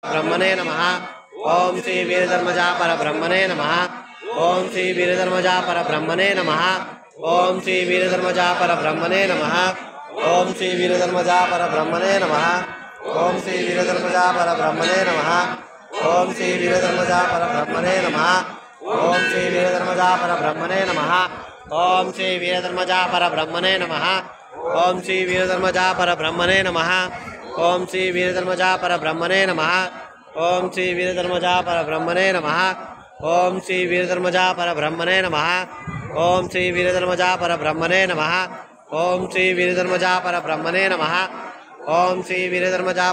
ब्रह्मणे नमः। ओम श्री वीरधर्मजा परब्रह्मणे नमः। ओम श्री वीरधर्मजा परब्रह्मणे नमः। ओम श्री वीरधर्मजा परब्रह्मणे नमः। ओम श्री वीरधर्मजा परब्रह्मणे नमः। ओम श्री वीरधर्मजा परब्रह्मणे नमः। ओम श्री वीरधर्मजा परब्रह्मणे नमः। ओम श्री वीरधर्मजा परब्रह्मणे नमः। ओम श्री वीरधर्मजा परब्रह्मणे नमः। ओम श्री वीरधर्मजा परब्रह्मणे नमः। ओम श्री वीरधर्मजा परब्रह्मणे नमः। ओम श्री वीरधर्मजा परब्रह्मणे नमः। ओम श्री वीरधर्मजा परब्रह्मणे नमः। ओम श्री वीरधर्मजा परब्रह्मणे नमः। ओम श्री वीरधर्मजा परब्रह्मणे नमः। ओम श्री वीरधर्मजा